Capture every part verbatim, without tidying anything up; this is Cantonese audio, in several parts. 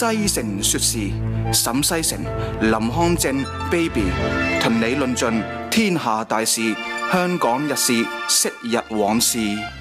西城說事，沈西城、林康正、Baby 同你論盡天下大事、香港日事、昔日往事。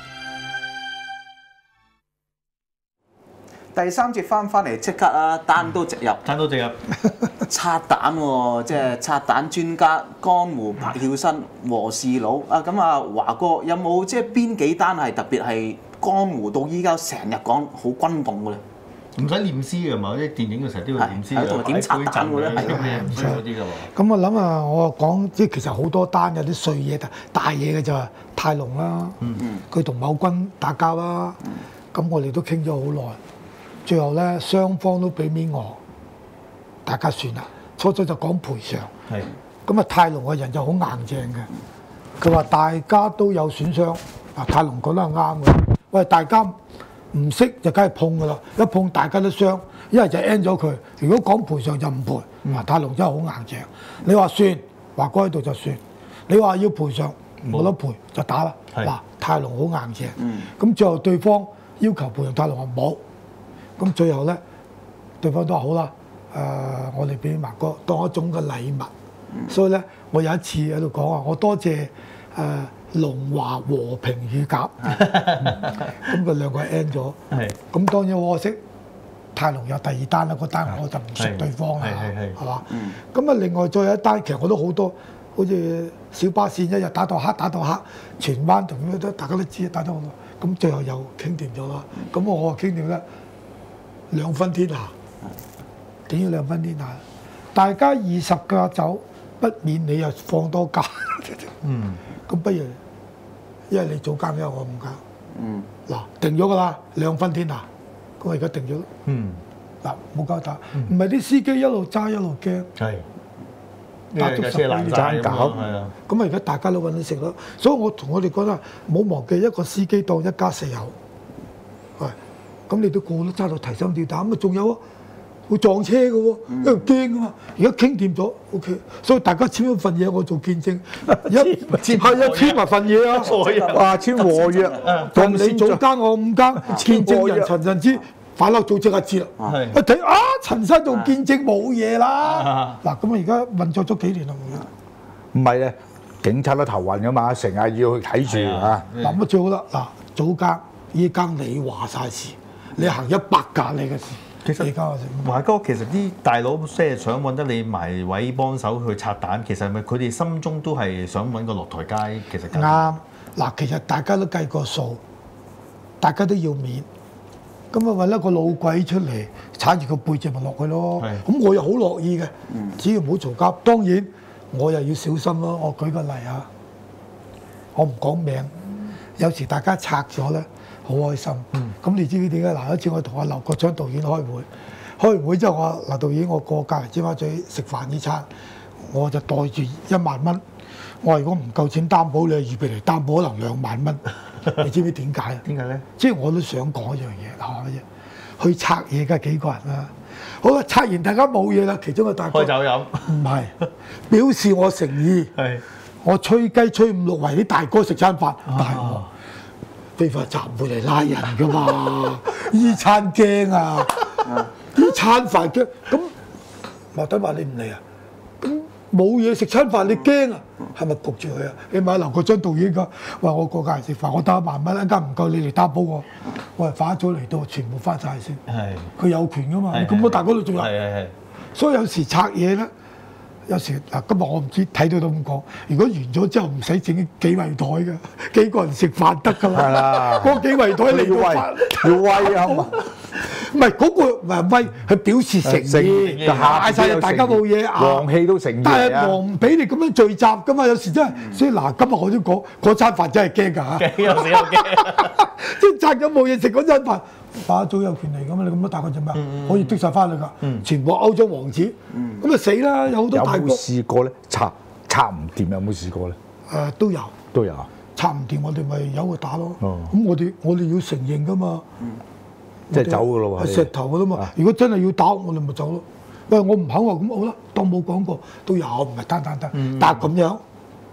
第三節翻翻嚟即刻啊，單刀直入， 單刀直入， 拆彈喎，即係拆彈專家江湖白曉生和事佬啊！咁啊，華哥有冇即係邊幾單係特別係江湖到依家成日講好轟動嘅咧？ 唔使念詩嘅嘛，啲電影嘅時候都要念詩係同埋點拆彈嘅咧？ 唔需要嗰啲嘅喎。 咁我諗啊，我講即係其實好多單有啲碎嘢，大嘢嘅就係泰龍啦，佢同某君打交啦，咁我哋都傾咗好耐。最後咧，雙方都俾面我，大家算啦。初初就講賠償， 係咁啊，泰龍個人就好硬正嘅。佢話大家都有損傷，啊，泰龍講得係啱嘅。喂，大家唔識就梗係碰噶啦，一碰大家都傷，一係就 end 咗佢。如果講賠償就唔賠，啊，泰龍真係好硬正。你話算，華哥喺度就算。你話要賠償，冇得賠就打啦。嗱，泰龍好硬正。咁、嗯、最後對方要求賠償，泰龍話冇。咁最後咧，對方都話好啦，誒、呃，我哋俾華哥當一種嘅禮物，嗯、所以咧，我有一次喺度講啊，我多謝誒、呃、龍華和平乳鴿，咁佢兩個 end 咗，咁當然好可惜，泰龍有第二單啦，嗰單我就唔識對方啦，係嘛？咁啊，另外再有一單，其實我都好多，好似小巴線一日打到黑，打到黑，荃灣同樣都大家都知，打到好多，咁最後又傾掂咗啦，咁我話傾掂咧。兩分天下，點要兩分天下？大家二十架走，不免你又放多架。嗯，咁不如，因為你做監，因為我唔監。嗯，嗱定咗㗎啦，兩分天下，咁我而家定咗。嗯，嗱冇交打，唔係啲司機一路揸一路驚。係，打足十幾年爭搞。係啊，咁啊而家大家都揾到食咯，所以我同我哋講啦，唔好忘記一個司機當一家四口。係。咁你都個個都揸到提心吊膽，咁啊仲有啊，會撞車嘅喎，因為驚啊嘛。而家傾掂咗 ，OK， 所以大家簽咗份嘢，我做見證。一係啊，簽埋份嘢啊，話簽和約，同你組間我五間，見證人陳振之反落組即刻知啦。一睇啊，陳生做見證冇嘢啦。嗱，咁啊而家運作咗幾年啦， 唔係咧，警察都頭暈噶嘛，成日要去睇住啊。 嗱咁啊最好啦，嗱組間依間你話晒事。你行一百格你嘅事， 其實華哥其實啲大佬即係想揾得你埋位幫手去拆彈，其實係咪佢哋心中都係想揾個落台階？其實啱嗱，其實大家都計過數，大家都要面，咁啊揾一個老鬼出嚟踩住個背脊咪落去咯。咁我又好樂意嘅，只要唔好嘈交。當然我又要小心咯。我舉個例啊，我唔講名，有時大家拆咗咧。好開心，咁、嗯、你知唔知點解？嗱，有一次我同阿劉國昌導演開會，開完會之後我話劉導演，我過隔離尖沙咀食飯呢餐，我就袋住一萬蚊。我話如果唔夠錢擔保，你預備嚟擔保可能兩萬蚊。你知唔知點解啊？點解咧？即係我都想講一樣嘢，嗱乜嘢？去拆嘢嘅幾個人啦。好啦，拆完大家冇嘢啦，其中個大哥開酒飲，唔係表示我誠意。係我吹雞吹五六圍啲大哥食餐飯，但係我。非法集會嚟拉人㗎嘛？依餐驚啊！依餐飯驚咁，莫德話你唔嚟啊？咁冇嘢食餐飯你驚啊？係咪焗住佢啊？你買劉國章導演㗎，話我過隔離食飯，我得一萬蚊，一間唔夠你嚟擔保我，我係反早嚟到，全部翻晒先。係佢有權㗎嘛？咁我大哥都仲有。係係係。所以有時拆嘢咧。有時嗱，今日我唔知睇到都咁講。如果完咗之後唔使整幾圍台嘅，幾個人食飯得㗎啦。係啦，嗰幾圍台你要威，要威啊嘛！唔係嗰個唔係威，係表示誠意，嗌晒大家冇嘢啊！ 王氣都誠意啊！ 但係王唔俾你咁樣聚集㗎嘛，有時真係。所以嗱，今日我都講嗰餐飯真係驚㗎嚇。驚有時有驚，即係拆咗冇嘢食嗰餐飯。法祖有權利㗎嘛？你咁多大個做咩？可以滴晒翻去㗎，全部歐洲王子，咁啊死啦！有好多大哥。有冇試過咧？拆拆唔掂有冇試過咧？誒都有。都有。拆唔掂我哋咪由佢打咯。咁我哋我哋要承認㗎嘛。 即係走㗎咯喎。 係石頭㗎啦嘛。如果真係要打，我哋咪走咯。喂，我唔肯話咁好啦，當冇講過都有，唔係單單單。但係咁樣，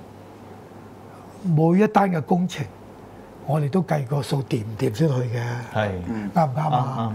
每一單嘅工程。我哋都計個數掂唔掂先去嘅，係啱唔啱啊？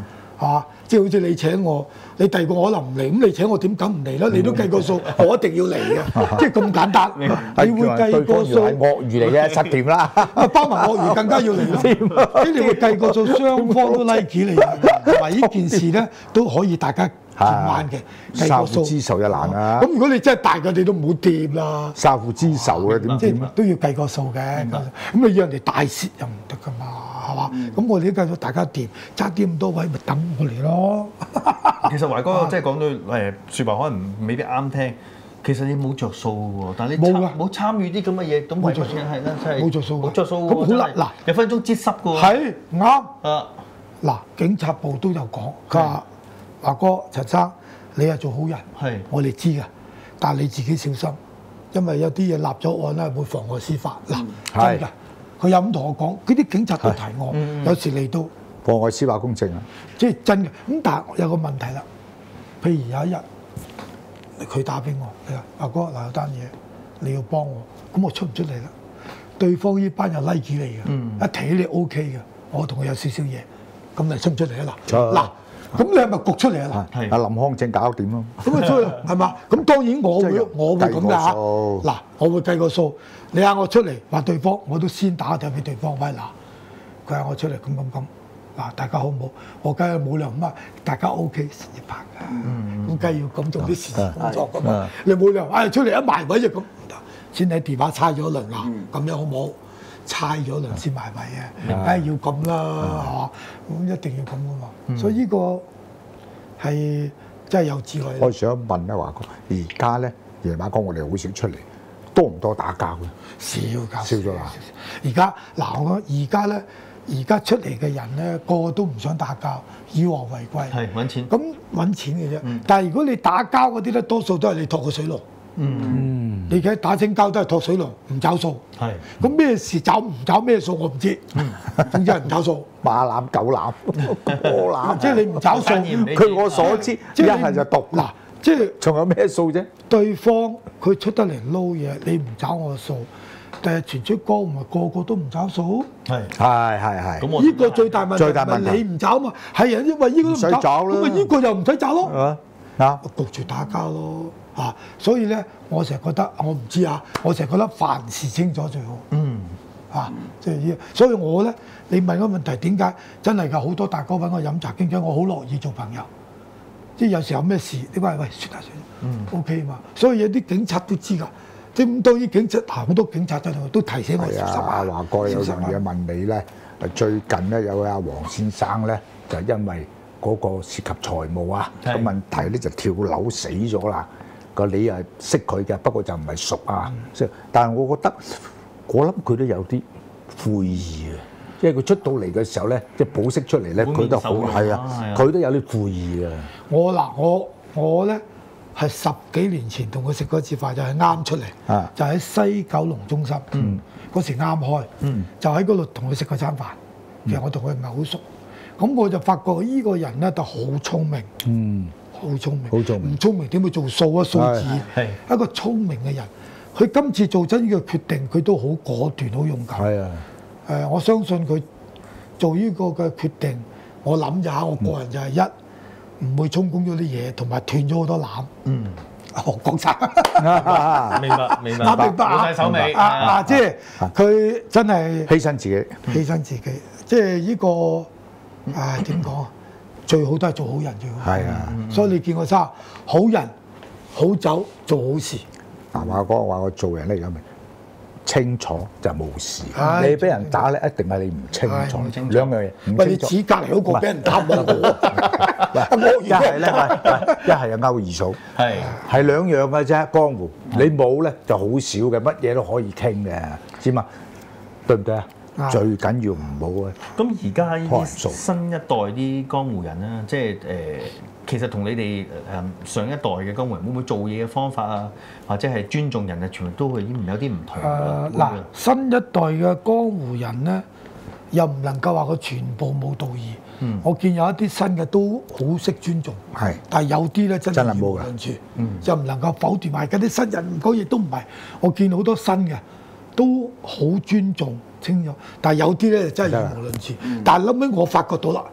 係嘛？即係好似你請我，你第二個可能唔嚟，咁你請我點敢唔嚟啦？你都計個數，我一定要嚟嘅，即係咁簡單。你會計個數， 係鱷魚嚟嘅，實掂啦。 包埋鱷魚更加要嚟咯。即係你會計個數，雙方都 like 嚟嘅，同埋呢件事咧都可以大家填彎嘅，計個數。 殺父之仇就難啦。 咁如果你真係大嘅，你都唔好掂啦。 殺父之仇嘅點即係掂啊？ 都要計個數嘅。咁你要人哋大蝕又唔得噶嘛，係嘛？咁我哋都計到大家掂，差啲咁多位咪等我嚟咯。 其實華哥即係講到誒説話，可能未必啱聽。其實你冇着數喎，但係你參冇參與啲咁嘅嘢，咁為乜嘢係咧？真係冇着數， 冇着數咁好啦，嗱， 有分鐘擠濕嘅喎。 係啱。 啊， 嗱，警察部都有講，佢話華哥陳生，你係做好人， 係我哋知嘅，但係你自己小心，因為有啲嘢立咗案咧會妨礙司法。嗱，真㗎，佢有咁同我講，嗰啲警察都提我，有時嚟到妨礙司法公正啊！ 即係真嘅。咁但係有個問題啦，譬如有一日佢打俾我，佢話阿哥嗱有單嘢你要幫我，咁我出唔出嚟啦？對方呢班有 like 你嘅，一睇你 OK 嘅，我同佢有少少嘢，咁你出唔出嚟啊？嗱嗱，咁你係咪焗出嚟啊？嗱， 阿林康正搞掂咯。 咁啊出去係嘛？咁當然我會我會咁㗎嚇。嗱，我會計個數，你嗌我出嚟話對方，我都先打電話俾對方，喂嗱，佢嗌我出嚟咁咁咁。嗱，大家好唔好？我梗係冇理由咁啊！大家 O K 實拍㗎，咁梗係要咁做啲事情工作㗎嘛。你冇理由唉出嚟一埋位就咁，先喺電話猜咗一輪啦，咁樣好唔好？猜咗一輪先埋位嘅，梗係要咁啦，係嘛？咁一定要咁㗎嘛。所以呢個係真係有智慧。 我想問咧，華哥，而家咧夜晚講我哋好少出嚟，多唔多打交嘅？ 少㗎， 少咗啦。 而家嗱，我而家咧。而家出嚟嘅人咧，個個都唔想打交，以和為貴。 係揾錢。 咁揾錢嘅啫。嗯、但係如果你打交嗰啲咧，多數都係你托個水龍。 嗯。 你而家打清交都係托水龍，唔找數。係。咁咩事找唔找咩數我唔知。嗯。總之係唔找數。 馬攬狗攬，波攬。 即係你唔找數。 據我所知，一係就毒。 嗱，即係仲有咩數啫？ 對方佢出得嚟撈嘢，你唔找我數。但係傳出江湖，唔係個個都唔找數。係係係係。 咁我呢個最大問題， 最大問題你唔找嘛？係人因為呢個都唔找，咁咪呢個又唔使找咯。啊，焗住打交咯。啊，所以咧，我成日覺得，我唔知啊，我成日覺得凡事清楚最好。嗯。啊，即係呢，所以我咧，你問個問題點解真係㗎？好多大哥揾我飲茶傾偈，我好樂意做朋友。即係有時候有咩事，你話喂，算下算下。嗯。O K 嘛，所以有啲警察都知㗎。即係咁多啲警察，嗱好多警察喺度都提醒我小心啊！ 阿華哥有樣嘢問你咧，最近咧有位阿黃先生咧，就因為嗰個涉及財務啊個問題咧，就跳樓死咗啦。個你係識佢嘅，不過就唔係熟啊。即係，但係我覺得我諗佢都有啲悔意嘅，因為佢出到嚟嘅時候咧，即係保釋出嚟咧，佢都好係啊，佢都有啲悔意嘅。 我嗱我我咧。係十幾年前同佢食過一次飯，就係啱出嚟，啊、就喺西九龍中心，嗰、嗯、時啱開，嗯、就喺嗰度同佢食過餐飯。其實我同佢唔係好熟，咁我就發覺呢個人咧就好聰明，好、嗯、聰明，好聰明，唔聰明點會做數啊數字？係一個聰明嘅人，佢今次做真呢個決定，佢都好果斷、好勇敢。係啊，誒，我相信佢做呢個嘅決定，我諗下，我個人就係一。唔會充公咗啲嘢，同埋斷咗好多纜。嗯，我講晒。 明白，明白。 明白。 冇晒手尾。 啊啊！即係佢真係犧牲自己， 犧牲自己。即係呢個啊點講啊？最好都係做好人最好。係啊。所以你見我生好人好酒做好事。 嗱，華哥話我做人咧有咪清楚就冇事。你俾人打咧，一定係你唔清楚。兩樣嘢。 喂，你指隔離嗰個俾人打唔一係咧，一係就勾二嫂，係係兩樣嘅啫。江湖你冇咧就好少嘅，乜嘢都可以傾嘅，知嘛？對唔對啊？最緊要唔好啊！ 咁而家呢啲新一代啲江湖人咧，即係誒，其實同你哋誒上一代嘅江湖人會唔會做嘢嘅方法啊，或者係尊重人啊，全部都會有啲唔同㗎。 嗱，新一代嘅江湖人咧，又唔能夠話佢全部冇道義。嗯、我見有一啲新嘅都好識尊重，係，但係有啲咧真係語無倫次，就唔能夠否定埋嗰啲新人講嘢都唔係。我見好多新嘅都好尊重清楚，但係有啲咧真係語無倫次。嗯、但係後尾我發覺到啦，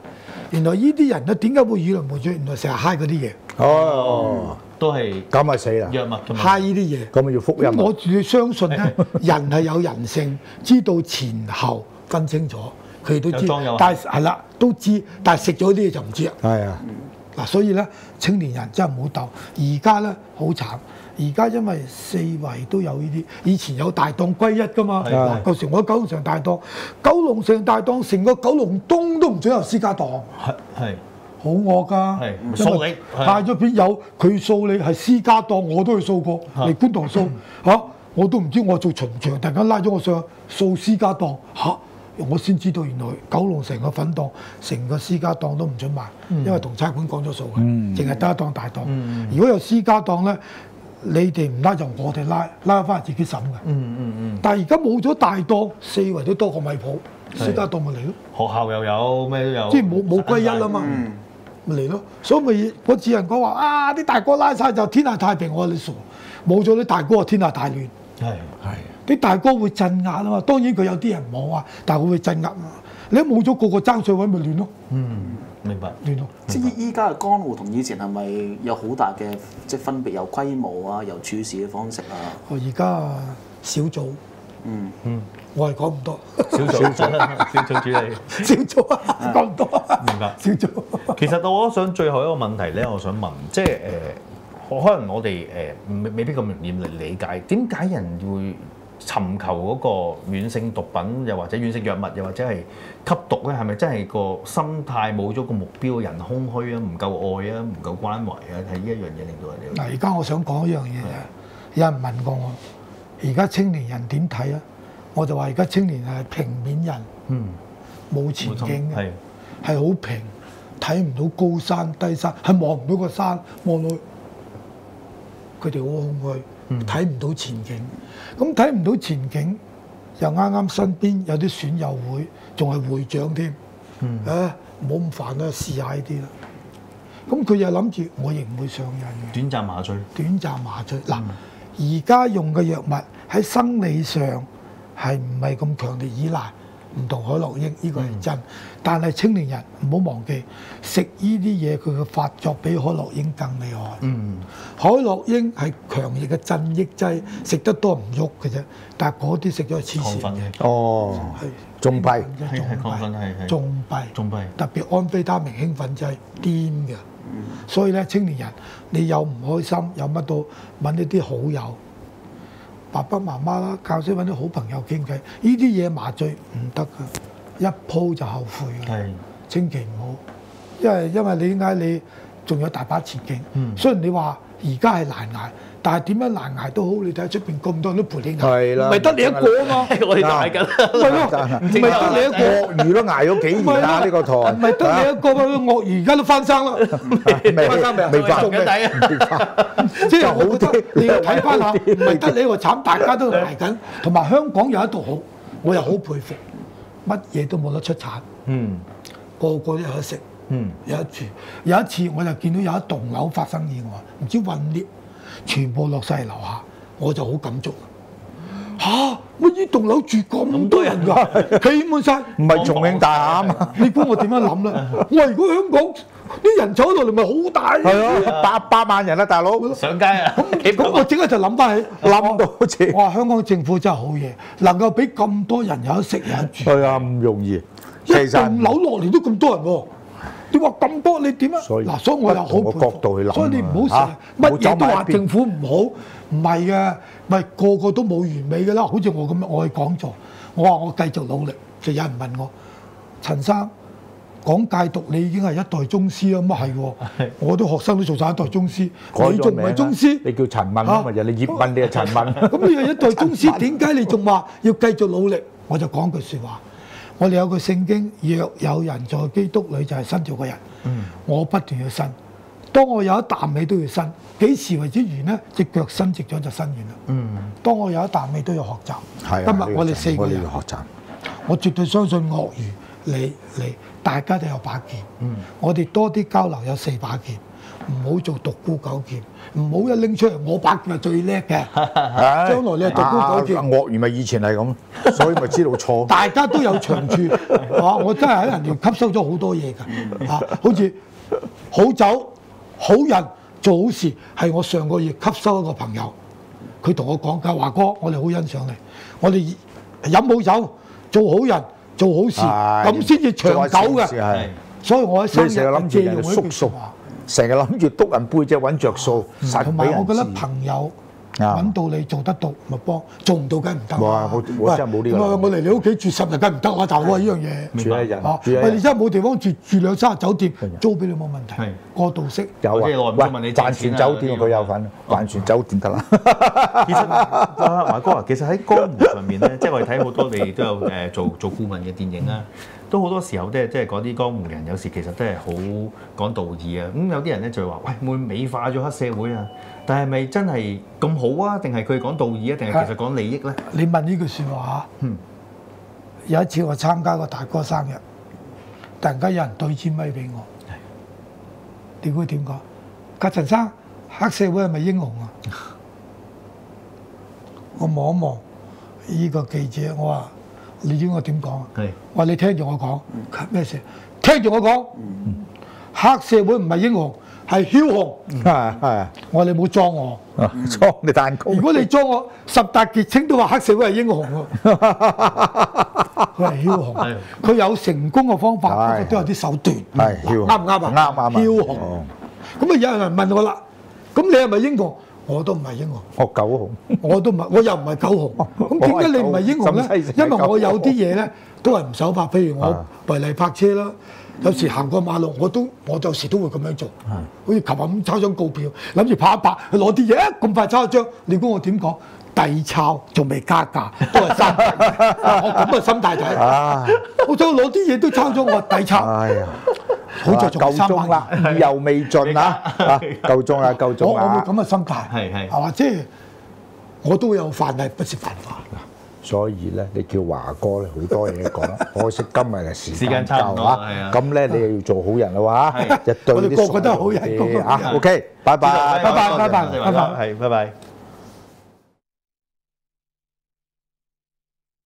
原來呢啲人咧點解會語言無罪？原來成日嗨嗰啲嘢， 哦， 都係咁咪死啦！ 藥物㗎嘛。 嗨呢啲嘢。 咁咪要福音啊咁我最相信咧，人係有人性，知道前後分清楚，佢哋都知有裝有。 但係係啦，都知，但係食咗啲嘢就唔知啦。 係啊， 嗱，所以咧，青年人真係唔好鬥。而家咧好慘，而家因為四圍都有呢啲，以前有大檔歸一㗎嘛。 係嗱，舊時我喺九龍城大檔，九龍城大檔成個九龍東都唔准有私家檔， 係係好惡㗎。 係因為掃你係派咗片有佢掃你係私家檔，我都去掃過嚟觀塘掃嚇，我都唔知我做巡場，突然間拉咗我上去掃私家檔嚇。我先知道原來九龍城個粉檔，成個私家檔都唔准賣，因為同差館講咗數嘅，淨係得一檔大檔。如果有私家檔咧，你哋唔拉就我哋拉，拉翻自己審嘅。 嗯嗯嗯。 但係而家冇咗大檔，四圍都多個米鋪，私家檔咪嚟咯， 學校又有咩都有， 即係冇冇歸一啦嘛，咪嚟咯。所以咪我只能講話啊，啲大哥拉晒就天下太平，我話你傻，冇咗啲大哥，天下大亂。 係係。 啲大哥會鎮壓啊嘛，當然佢有啲人冇啊，但係佢會鎮壓啊。你一冇咗個個爭水位，咪亂咯。 嗯，明白。 亂咯。 即係依家嘅江湖同以前係咪有好大嘅即係分別？由規模啊，由處事嘅方式啊。 我而家小組， 嗯嗯， 我係講唔多。 小組小組主理。 小組啊，講唔多。 明白。 小組。 其實我想最後一個問題咧，我想問，即係誒、呃，可能我哋誒未未必咁容易嚟理解，點解人會尋求嗰個軟性毒品，又或者軟性藥物，又或者係吸毒咧？係咪真係個心態冇咗個目標，人空虛啊，唔夠愛啊，唔夠關懷啊？係呢一樣嘢令到人哋。 嗱，而家我想講一樣嘢，有人問過我，而家青年人點睇啊？我就話而家青年係平面人， 嗯， 冇前景嘅， 係係好平，睇唔到高山低山，係望唔到個山，望到佢哋好空虛，睇唔到前景。咁睇唔到前景，又啱啱身邊有啲損友會，仲係會長添。 嗯啊，唔好咁煩啦，試下呢啲啦。咁佢又諗住我亦唔會上癮嘅。 短暫麻醉。 短暫麻醉嗱，而家用嘅藥物喺生理上係唔係咁強烈依賴，唔同海洛因呢個係真。但係青年人唔好忘記食呢啲嘢，佢嘅發作比海洛因更厲害。 嗯， 海洛因係強烈嘅鎮抑劑，食得多唔喐嘅啫。但係嗰啲食咗係黐線亢奮嘅。 哦，仲弊， 係係亢奮係係。 仲弊， 仲弊。 特別安非他命興奮劑癲嘅。所以咧，青年人你有唔開心，有乜都揾一啲好友，爸爸媽媽啦，教識揾啲好朋友傾偈。呢啲嘢麻醉唔得噶，一鋪就後悔嘅。 係， 千祈唔好，因為因為你點解你仲有大把前景？ 嗯雖然你話而家係難捱，但係點樣難捱都好，你睇出邊咁多人都陪你捱， 係啦唔係得你一個啊嘛。 我哋大緊。 係咯，唔係得你一個。 鱷魚都捱咗幾年啦，呢個台唔係得你一個嘛？鱷魚而家都翻生啦，翻生未啊？ 未翻仲未緊底啊！ 即係我覺得你要睇翻下，唔係得你一個慘，大家都捱緊。同埋香港有一度好，我又好佩服，乜嘢都冇得出產， 嗯個個都有得食， 嗯， 有得住。有一次我就見到有一棟樓發生意外，唔知混裂，全部落晒嚟樓下，我就好感觸。嚇！乜呢棟樓住咁多人㗎？企滿晒， 唔係重慶大廈啊嘛， 你估我點樣諗咧？我話如果香港啲人走落嚟，咪好大係啊，八百萬人啦，大佬， 上街啊！ 咁我即刻就諗翻起， 冧到好似我話香港政府真係好嘢，能夠俾咁多人有得食有得住。 係啊，唔容易。 一其實棟樓落嚟都咁多人喎，你話咁多你點啊？ 所以嗱，所以我又好不同個佩角度去諗啊服。所以你唔好成嚇日乜唔好走嘢都埋一邊話政府唔好，唔係嘅，咪個個都冇完美嘅啦。好似我咁樣，我去講座，我話我繼續努力，就有人問我陳生講戒毒，你已經係一代宗師啦，咁啊係喎，我啲學生都做晒一代宗師，你仲唔係宗師？ 你叫陳問啊嘛，人哋葉問，你係陳問。 咁你係一代宗師，點解你仲話要繼續努力？我就講句説話，我哋有個聖經，若有人在基督裏就係新造嘅人。 嗯， 我不斷要伸，當我有一啖氣都要伸。幾時為之完呢？隻腳伸直咗就伸完啦。 嗯， 當我有一啖氣都要學習。 係啊， 今日我哋四個人我哋要學習。 我絕對相信鱷魚你你大家都有把劍。嗯，我哋多啲交流有四把劍，唔好做獨孤九劍。 唔好一拎出嚟，我把劍係最叻嘅。將來你係獨孤九劍。 鱷魚咪以前係咁，所以咪知道錯。 大家都有長處，啊！我真係喺人哋吸收咗好多嘢㗎，啊！好似好酒、好人做好事，係我上個月吸收一個朋友，佢同我講㗎，華哥，我哋好欣賞你，我哋飲好酒，做好人，做好事，咁先至長久嘅。所以我喺生日借用呢句説話， 成日諗住督人背脊揾着數， 同埋我覺得朋友。揾到你做得到咪幫，做唔到梗係唔得。 哇！我我真係冇呢個。 我嚟你屋企住十日梗係唔得啦，大佬啊！呢樣嘢住一日， 喂，你真係冇地方住，住兩三日酒店租俾你冇問題。過渡式有啊，喂，帆船酒店佢有份，帆船酒店得啦。 其實啊，華哥啊，其實喺江湖上面咧，即係我哋睇好多你都有誒做做顧問嘅電影啦，都好多時候咧，即係嗰啲江湖人有時其實都係好講道義啊。咁有啲人咧就會話：喂，會美化咗黑社會啊！但係咪真係咁好啊？定係佢講道義啊？定係其實講利益咧？ 你問呢句説話嚇，嗯，有一次我參加個大哥生日，突然間有人對支咪俾我，點會點講？格陳生，黑社會係咪英雄啊？我望一望呢個記者，我話：你知我點講啊？係，我話你聽住我講咩事？聽住我講，黑社會唔係英雄。係梟雄，係係。我話你冇裝我， 裝你彈弓。 如果你裝我，十大傑青都話黑社會係英雄喎。佢係梟雄，佢有成功嘅方法，不過都有啲手段。 係梟雄， 啱唔啱啊？ 啱啱。 梟雄。咁啊有人問我啦，咁你係咪英雄？我都唔係英雄。 我狗雄。 我都唔係，我又唔係狗雄。咁點解你唔係英雄咧？因為我有啲嘢咧都係唔守法，譬如我違例泊車啦。有時行過馬路，我都我有時都會咁樣做，好似琴日咁抄張告票，諗住拍一拍，去攞啲嘢，咁快抄一張，你估我點講？抵抄仲未加價，都係三倍。我咁嘅心態睇，我想攞啲嘢都抄咗，我抵抄。哎呀，好在仲三萬啦， 意猶未盡啦，夠鐘啦，夠鐘啦。 我我會咁嘅心態， 係係係嘛？即係我都有犯例，不是犯法。 所以咧，你叫華哥咧好多嘢講，可惜今日嘅時間夠啊！咁咧你又要做好人啦喎，一對啲我哋個個都係好人， 啊 OK，拜拜， 拜拜，拜拜，拜拜， 係，拜拜。